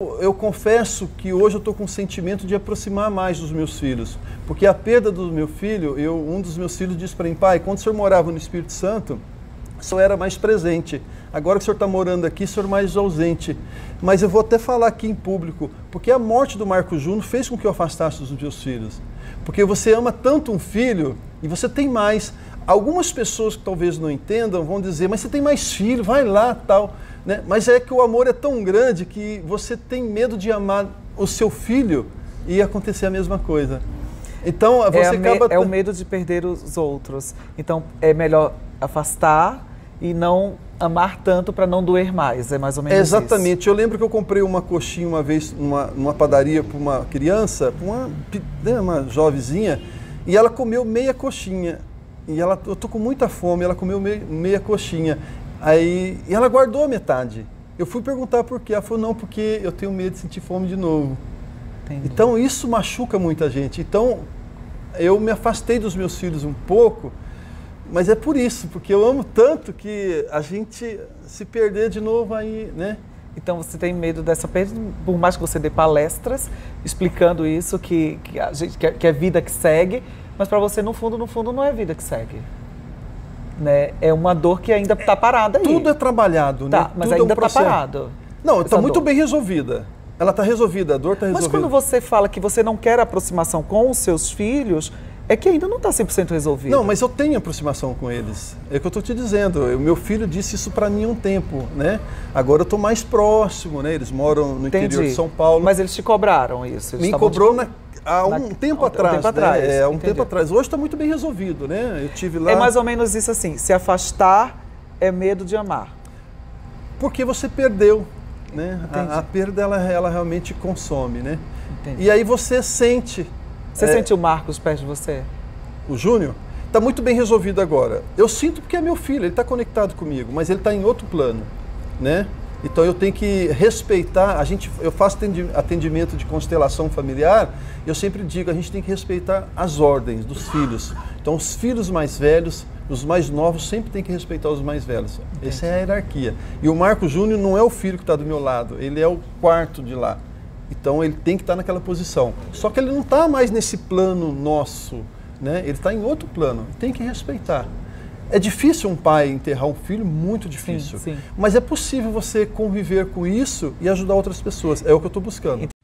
Eu confesso que hoje eu estou com um sentimento de aproximar mais dos meus filhos, porque a perda do meu filho, um dos meus filhos disse para mim: pai, quando o senhor morava no Espírito Santo, o senhor era mais presente. Agora que o senhor está morando aqui, o senhor é mais ausente. Mas eu vou até falar aqui em público, porque a morte do Marco Júnior fez com que eu afastasse dos meus filhos. Porque você ama tanto um filho e você tem mais. Algumas pessoas que talvez não entendam vão dizer: mas você tem mais filho, vai lá, tal. Né? Mas é que o amor é tão grande que você tem medo de amar o seu filho e acontecer a mesma coisa. Então você acaba... É o medo de perder os outros. Então é melhor afastar e não amar tanto para não doer mais. É mais ou menos isso. Exatamente. Eu lembro que eu comprei uma coxinha uma vez numa padaria para uma criança, uma jovenzinha, e ela comeu meia coxinha. E eu tô com muita fome, ela comeu meia coxinha. E ela guardou a metade. Eu fui perguntar por quê. Ela falou: não, porque eu tenho medo de sentir fome de novo. Entendi. Então isso machuca muita gente. Então eu me afastei dos meus filhos um pouco, mas é por isso, porque eu amo tanto que a gente se perder de novo aí, né? Então você tem medo dessa perda, por mais que você dê palestras explicando isso, que é vida que segue, mas para você no fundo não é vida que segue. Né? É uma dor que ainda está parada aí. Tudo é trabalhado, né? Mas tudo ainda está parado. Não, está muito bem resolvida. Ela está resolvida, a dor está resolvida. Mas quando você fala que você não quer aproximação com os seus filhos, é que ainda não está 100% resolvido. Não, mas eu tenho aproximação com eles. É o que eu estou te dizendo. O meu filho disse isso para mim há um tempo, né? Agora eu estou mais próximo, né? Eles moram no interior de São Paulo. Mas eles te cobraram isso? Me cobrou há um tempo atrás. Há um tempo atrás. Hoje está muito bem resolvido, né? Eu tive lá... É mais ou menos isso assim, se afastar é medo de amar. Porque você perdeu, né? A perda, ela realmente consome, né? Entendi. E aí você sente... Você sente o Marcos perto de você? O Júnior? Está muito bem resolvido agora. Eu sinto porque é meu filho, ele está conectado comigo, mas ele está em outro plano, né? Então eu tenho que respeitar, eu faço atendimento de constelação familiar, e eu sempre digo, a gente tem que respeitar as ordens dos filhos. Então os filhos mais velhos, os mais novos, sempre tem que respeitar os mais velhos. Entendi. Essa é a hierarquia. E o Marco Júnior não é o filho que está do meu lado, ele é o quarto de lá. Então ele tem que estar naquela posição. Só que ele não está mais nesse plano nosso, né? Ele está em outro plano, tem que respeitar. É difícil um pai enterrar um filho, muito difícil. Sim. Mas é possível você conviver com isso e ajudar outras pessoas. É o que eu estou buscando.